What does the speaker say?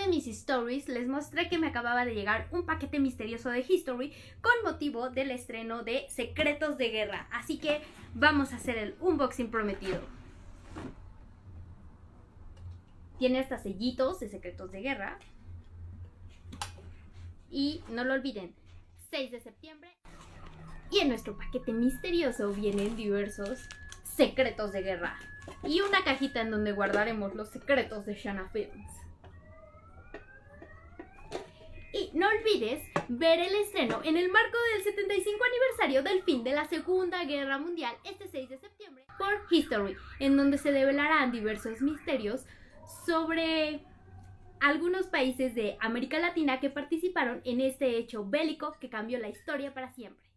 de mis stories les mostré que me acababa de llegar un paquete misterioso de History con motivo del estreno de Secretos de Guerra. Así que vamos a hacer el unboxing prometido. Tiene hasta sellitos de Secretos de Guerra. Y no lo olviden, 6 de septiembre. Y en nuestro paquete misterioso vienen diversos secretos de guerra y una cajita en donde guardaremos los secretos de Shanna Films. Y no olvides ver el estreno en el marco del 75 aniversario del fin de la Segunda Guerra Mundial este 6 de septiembre por History, en donde se develarán diversos misterios sobre algunos países de América Latina que participaron en este hecho bélico que cambió la historia para siempre.